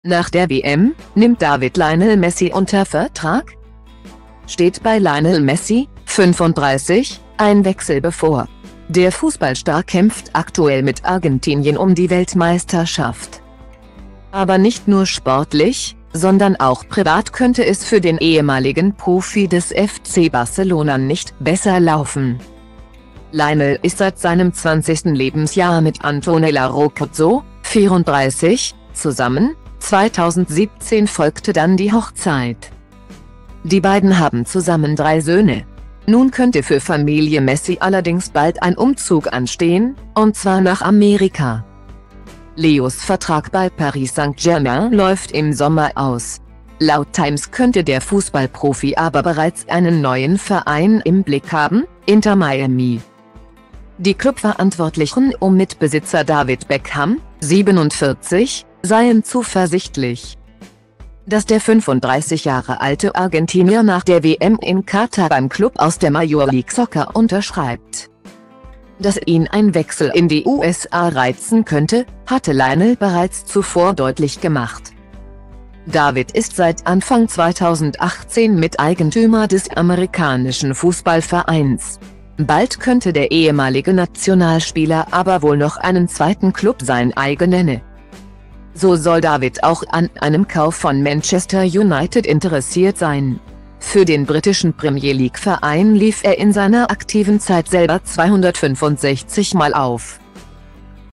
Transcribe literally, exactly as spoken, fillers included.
Nach der W M nimmt David Lionel Messi unter Vertrag? Steht bei Lionel Messi, fünfunddreißig, ein Wechsel bevor. Der Fußballstar kämpft aktuell mit Argentinien um die Weltmeisterschaft. Aber nicht nur sportlich, sondern auch privat könnte es für den ehemaligen Profi des F C Barcelona nicht besser laufen. Lionel ist seit seinem zwanzigsten Lebensjahr mit Antonella Roccuzzo, vierunddreißig, zusammen. zweitausendsiebzehn folgte dann die Hochzeit. Die beiden haben zusammen drei Söhne. Nun könnte für Familie Messi allerdings bald ein Umzug anstehen, und zwar nach Amerika. Leos Vertrag bei Paris Saint-Germain läuft im Sommer aus. Laut Times könnte der Fußballprofi aber bereits einen neuen Verein im Blick haben, Inter Miami. Die Clubverantwortlichen um Mitbesitzer David Beckham, siebenundvierzig, seien zuversichtlich, dass der fünfunddreißig Jahre alte Argentinier nach der W M in Katar beim Club aus der Major League Soccer unterschreibt. Dass ihn ein Wechsel in die U S A reizen könnte, hatte Lionel bereits zuvor deutlich gemacht. David ist seit Anfang zweitausendachtzehn Miteigentümer des amerikanischen Fußballvereins. Bald könnte der ehemalige Nationalspieler aber wohl noch einen zweiten Club sein eigen nennen. So soll David auch an einem Kauf von Manchester United interessiert sein. Für den britischen Premier League Verein lief er in seiner aktiven Zeit selber zweihundertfünfundsechzig Mal auf.